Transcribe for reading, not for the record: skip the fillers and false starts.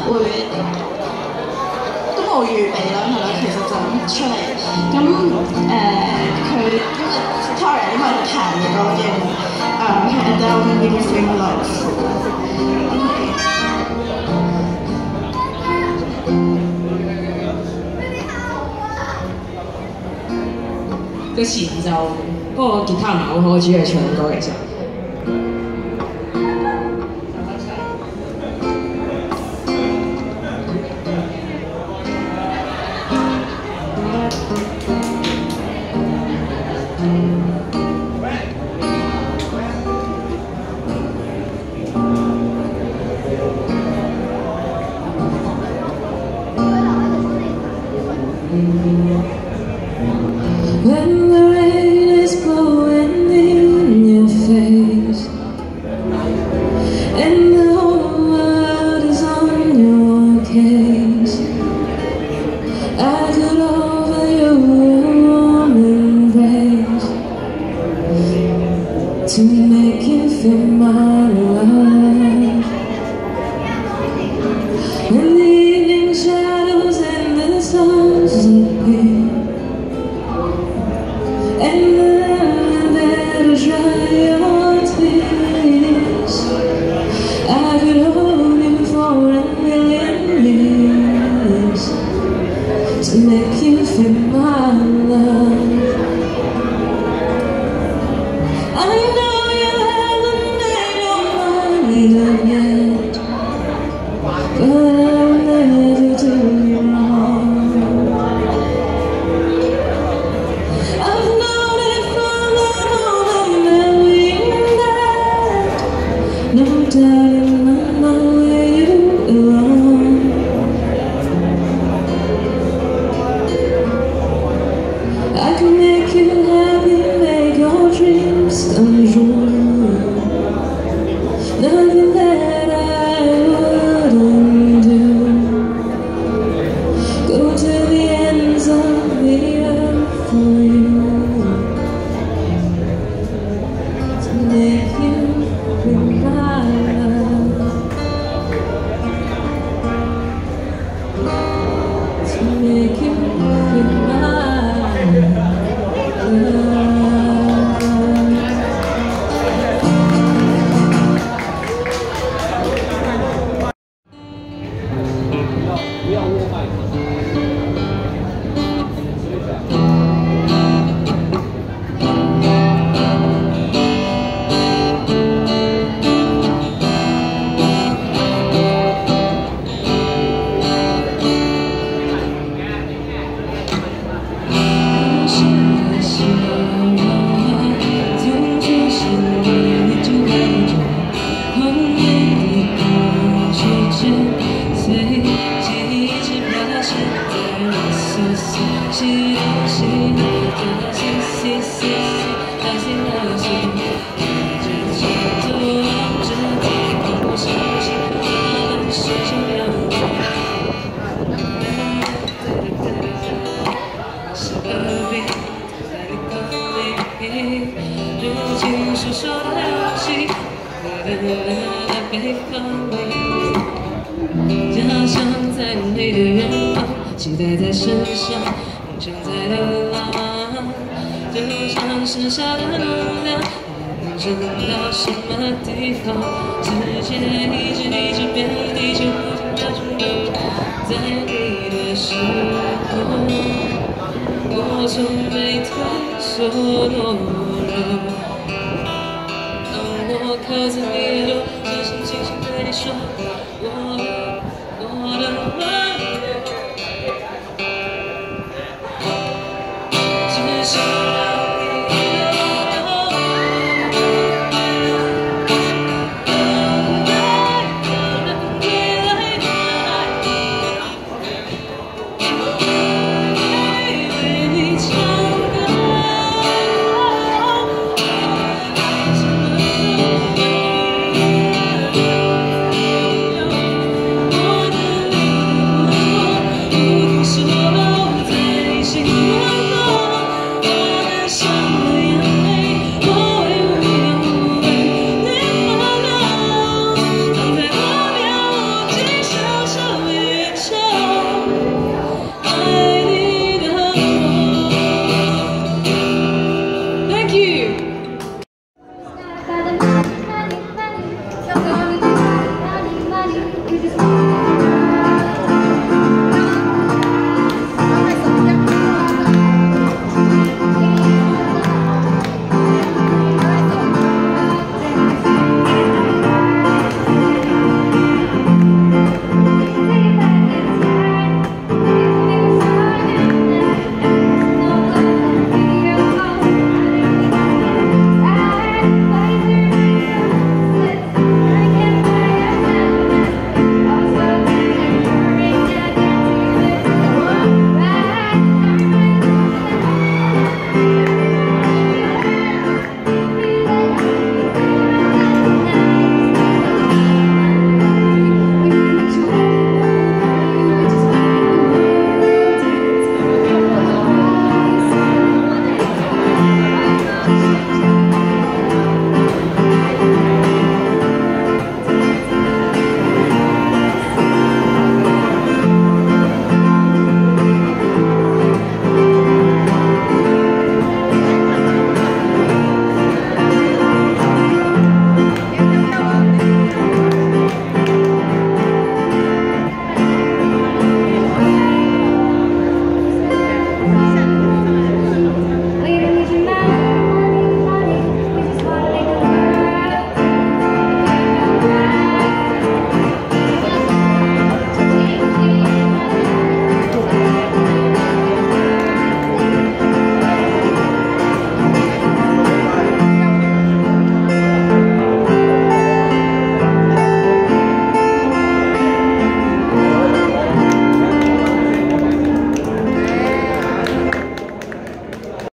會都冇預備啦，係啦，其實就出嚟咁佢因為 Victoria 因為彈嘅歌叫係 Adele 嘅 Really Feel Love。OK。 個前奏，不過吉他唔係好好，主要係唱歌其實。 When the rain is blowing in your face and the whole world is on your case, I could offer you a warm embrace to make you feel my love. When the evening shadows and the stars appear and the land that'll dry your tears, I could hold you for a million years to make you feel my love. I know you haven't made your mind up yet, but I'll never do you wrong. No darling, I know where you belong. I can make you happy, make your dreams come true. Nothing that I wouldn't do. Go to the ends of the earth for you, to make you feel my love, to make you feel my love.假想在你的远方，期待在身上，你存在的浪漫，就像剩下的能量，能撑到什么地方？世界一直变，地球不停地转动，在你的时候，我从没退缩懦弱。当我靠近你的耳朵，轻轻对你说，我的梦。